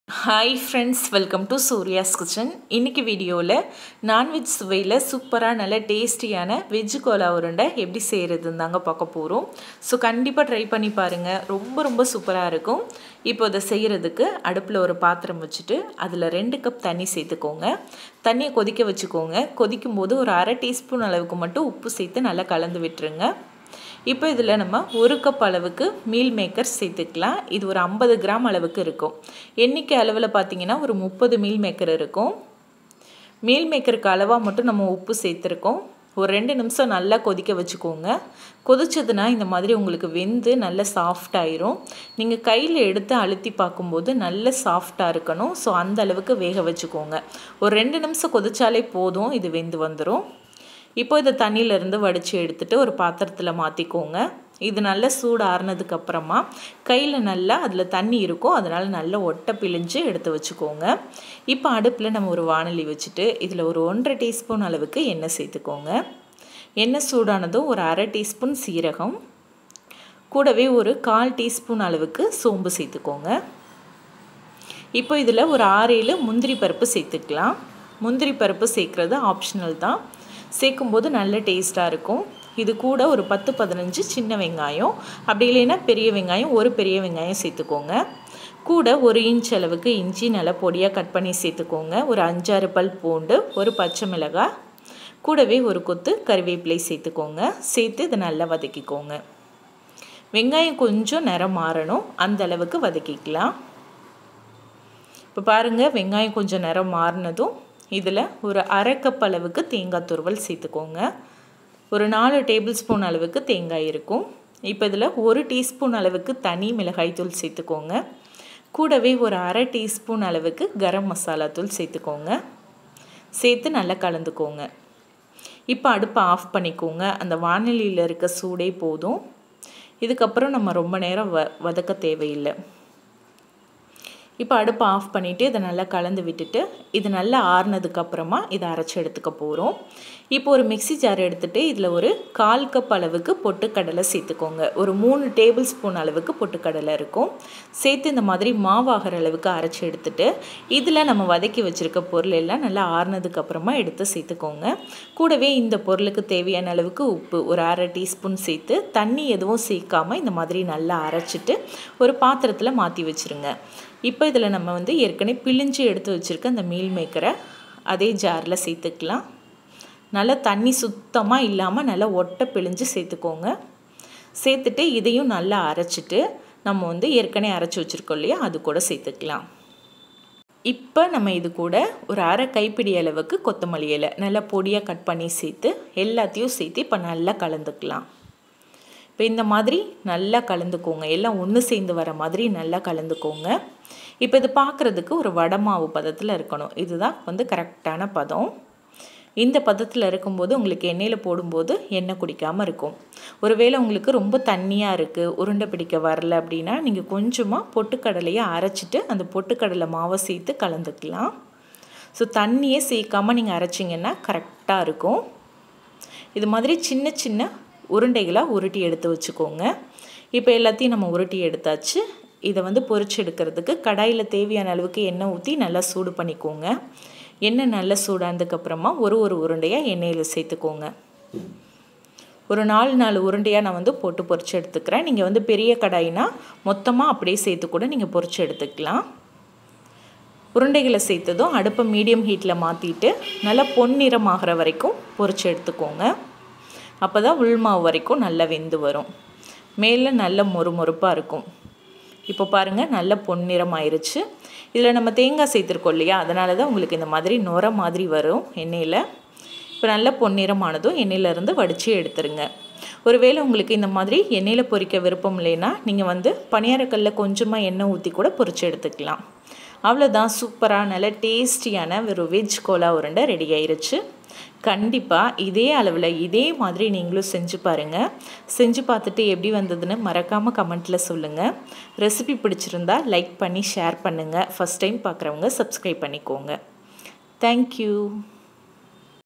Hi friends, welcome to Surya's kitchen. இன்றைக்கி வீடியோவில் non veg சுவையில் சூப்பராக நல்ல டேஸ்டியான வெஜ்ஜு கோலா உருண்டை எப்படி செய்கிறதுன்னு தாங்க பார்க்க போகிறோம். ஸோ கண்டிப்பாக ட்ரை பண்ணி பாருங்கள், ரொம்ப சூப்பராக இருக்கும். இப்போ அதை செய்கிறதுக்கு அடுப்பில் ஒரு பாத்திரம் வச்சுட்டு அதில் 2 கப் தண்ணி சேர்த்துக்கோங்க. தண்ணியை கொதிக்க வச்சுக்கோங்க. கொதிக்கும் போது ஒரு அரை டீஸ்பூன் அளவுக்கு மட்டும் உப்பு சேர்த்து நல்லா கலந்து விட்டுருங்க. இப்போ இதில் நம்ம 1 கப் அளவுக்கு மீல் மேக்கர் சேர்த்துக்கலாம். இது ஒரு 50 கிராம் அளவுக்கு இருக்கும். எண்ணிக்கை அளவில் பார்த்திங்கன்னா ஒரு 30 மீல் மேக்கர் இருக்கும். மீல் மேக்கருக்கு அளவாக மட்டும் நம்ம உப்பு சேர்த்துருக்கோம். ஒரு 2 நிமிஷம் நல்லா கொதிக்க வச்சுக்கோங்க. கொதிச்சதுன்னா இந்த மாதிரி உங்களுக்கு வெந்து நல்ல சாஃப்டாயிரும். நீங்கள் கையில் எடுத்து அழுத்தி பார்க்கும்போது நல்ல சாஃப்டாக இருக்கணும். ஸோ அந்த அளவுக்கு வேக வச்சுக்கோங்க. ஒரு 2 நிமிஷம் கொதிச்சாலே போதும், இது வெந்து வந்துடும். இப்போ இதை தண்ணியிலேருந்து வடித்து எடுத்துகிட்டு ஒரு பாத்திரத்தில் மாற்றிக்கோங்க. இது நல்லா சூடு ஆறுனதுக்கப்புறமா கையில் நல்லா அதில் தண்ணி இருக்கும், அதனால் நல்லா ஒட்டை பிழிஞ்சு எடுத்து வச்சுக்கோங்க. இப்போ அடுப்பில் நம்ம ஒரு வாணலி வச்சுட்டு இதில் ஒரு 1.5 டீஸ்பூன் அளவுக்கு எண்ணெய் சேர்த்துக்கோங்க. எண்ணெய் சூடானதும் ஒரு அரை டீஸ்பூன் சீரகம், கூடவே ஒரு 1/4 டீஸ்பூன் அளவுக்கு சோம்பு சேர்த்துக்கோங்க. இப்போ இதில் ஒரு 6-7 முந்திரி பருப்பு சேர்த்துக்கலாம். முந்திரி பருப்பு சேர்க்குறது ஆப்ஷனல் தான். சேர்க்கும்போது நல்ல டேஸ்ட்டாக இருக்கும். இது கூட ஒரு 10-15 சின்ன வெங்காயம், அப்படி இல்லைன்னா பெரிய வெங்காயம், ஒரு பெரிய வெங்காயம் சேர்த்துக்கோங்க. கூட 1 இன்ச் அளவுக்கு இஞ்சி நல்லா பொடியாக கட் பண்ணி சேர்த்துக்கோங்க. ஒரு 5-6 பல் பூண்டு, ஒரு பச்சை மிளகாய், கூடவே ஒரு கொத்து கறிவேப்பிலை சேர்த்துக்கோங்க. சேர்த்து இதை நல்லா வதக்கிக்கோங்க. வெங்காயம் கொஞ்சம் நிறம் மாறணும், அந்த அளவுக்கு வதக்கிக்கலாம். இப்போ பாருங்கள், வெங்காயம் கொஞ்சம் நிறம் மாறினதும் இதில் ஒரு அரை கப் அளவுக்கு தேங்காய் துருவல் சேர்த்துக்கோங்க. ஒரு 4 டேபிள் ஸ்பூன் அளவுக்கு தேங்காய் இருக்கும். இப்போ இதில் 1 டீஸ்பூன் அளவுக்கு தனி மிளகாய் தூள் சேர்த்துக்கோங்க. கூடவே ஒரு அரை டீஸ்பூன் அளவுக்கு கரம் மசாலா தூள் சேர்த்துக்கோங்க. சேர்த்து நல்லா கலந்துக்கோங்க. இப்போ அடுப்பை ஆஃப் பண்ணிக்கோங்க. அந்த வாணலியில் இருக்க சூடே போதும். இதுக்கப்புறம் நம்ம ரொம்ப நேரம் வதக்க தேவையில்லை. இப்போ அடுப்பை ஆஃப் பண்ணிவிட்டு இதை நல்லா கலந்து விட்டுட்டு இது நல்லா ஆறுனதுக்கப்புறமா இதை அரைச்சி எடுத்துக்க போகிறோம். இப்போ ஒரு மிக்ஸி ஜார் எடுத்துகிட்டு இதில் ஒரு 1/4 கப் அளவுக்கு பொட்டுக்கடலை சேர்த்துக்கோங்க. ஒரு 3 டேபிள் ஸ்பூன் அளவுக்கு பொட்டுக்கடலை இருக்கும். சேர்த்து இந்த மாதிரி மாவாகிற அளவுக்கு அரைச்சி எடுத்துகிட்டு இதில் நம்ம வதக்கி வச்சுருக்க பொருள் எல்லாம் நல்லா ஆறுனதுக்கப்புறமா எடுத்து சேர்த்துக்கோங்க. கூடவே இந்த பொருளுக்கு தேவையான அளவுக்கு உப்பு ஒரு அரை டீஸ்பூன் சேர்த்து தண்ணி எதுவும் சேர்க்காமல் இந்த மாதிரி நல்லா அரைச்சிட்டு ஒரு பாத்திரத்தில் மாற்றி வச்சுருங்க. இப்போ இதில் நம்ம ஏற்கனவே பிழிஞ்சு எடுத்து வச்சுருக்க அந்த மீல் மேக்கரை அதே ஜாரில் சேர்த்துக்கலாம். நல்லா தண்ணி சுத்தமாக இல்லாமல் நல்லா ஒட்டை பிழிஞ்சு சேர்த்துக்கோங்க. சேர்த்துட்டு இதையும் நல்லா அரைச்சிட்டு நம்ம ஏற்கனவே அரைச்சி வச்சுருக்கோம் இல்லையா, அது கூட சேர்த்துக்கலாம். இப்போ நம்ம இது கூட ஒரு அரை கைப்பிடி அளவுக்கு கொத்தமல்லி இலை நல்லா பொடியாக கட் பண்ணி சேர்த்து எல்லாத்தையும் சேர்த்து இப்போ நல்லா கலந்துக்கலாம். இப்போ இந்த மாதிரி நல்லா கலந்துக்கோங்க. எல்லாம் ஒன்று சேர்ந்து வர மாதிரி நல்லா கலந்துக்கோங்க. இப்போ இது பார்க்குறதுக்கு ஒரு வடை மாவு பதத்தில் இருக்கணும். இதுதான் கரெக்டான பதம். இந்த பதத்தில் இருக்கும்போது உங்களுக்கு எண்ணெயில் போடும்போது எண்ணெய் குடிக்காமல் இருக்கும். ஒருவேளை உங்களுக்கு ரொம்ப தண்ணியாக இருக்குது, உருண்டை பிடிக்க வரல அப்படின்னா நீங்கள் கொஞ்சமாக பொட்டுக்கடலையை அரைச்சிட்டு அந்த பொட்டுக்கடலை மாவை சேர்த்து கலந்துக்கலாம். ஸோ தண்ணியே சேர்க்காமல் நீங்கள் அரைச்சிங்கன்னா கரெக்டாக இருக்கும். இது மாதிரி சின்ன சின்ன உருண்டைகளாக உருட்டி எடுத்து வச்சுக்கோங்க. இப்போ எல்லாத்தையும் நம்ம உருட்டி எடுத்தாச்சு. இதை பொரிச்சு எடுக்கிறதுக்கு கடாயில் தேவையான அளவுக்கு எண்ணெய் ஊற்றி நல்லா சூடு பண்ணிக்கோங்க. எண்ணெய் நல்லா சூடானதுக்கப்புறமா ஒரு உருண்டையாக எண்ணெயில் சேர்த்துக்கோங்க. ஒரு 4 உருண்டையாக நான் போட்டு பொரிச்சு எடுத்துக்கிறேன். நீங்கள் பெரிய கடாயினா மொத்தமாக அப்படியே சேர்த்து கூட நீங்கள் பொரிச்சு எடுத்துக்கலாம். உருண்டைகளை சேர்த்ததும் அடுப்பை மீடியம் ஹீட்டில் மாற்றிட்டு நல்லா பொன்னிறம் ஆகிற வரைக்கும் பொரிச்சு எடுத்துக்கோங்க. அப்போ தான் உள்மாவு வரைக்கும் நல்லா வெந்து வரும். மேலே நல்ல மொறுமொறுப்பாக இருக்கும். இப்போ பாருங்கள், நல்ல பொன்னிறம் ஆயிடுச்சு. இதில் நம்ம தேங்காய் சேர்த்துருக்கோம் இல்லையா, அதனால தான் உங்களுக்கு இந்த மாதிரி நுர மாதிரி வரும் எண்ணெயில். இப்போ நல்ல பொன்னிறமானதும் எண்ணெயிலேருந்து வடித்து எடுத்துருங்க. ஒருவேளை உங்களுக்கு இந்த மாதிரி எண்ணெயில் பொரிக்க விருப்பம் இல்லைன்னா நீங்கள் பணியாரக்கல்லில் கொஞ்சமாக எண்ணெய் ஊற்றி கூட பொரித்து எடுத்துக்கலாம். அவ்வளோதான், சூப்பராக நல்ல டேஸ்டியான ஒரு வெஜ் கோலா உருண்டை ரெடி ஆயிடுச்சு. கண்டிப்பாக இதே அளவில் இதே மாதிரி நீங்களும் செஞ்சு பாருங்கள். செஞ்சு பார்த்துட்டு எப்படி வந்ததுன்னு மறக்காமல் கமெண்ட்டில் சொல்லுங்கள். ரெசிபி பிடிச்சிருந்தா லைக் பண்ணி ஷேர் பண்ணுங்கள். ஃபஸ்ட் டைம் பார்க்குறவங்க சப்ஸ்கிரைப் பண்ணிக்கோங்க. தேங்க்யூ.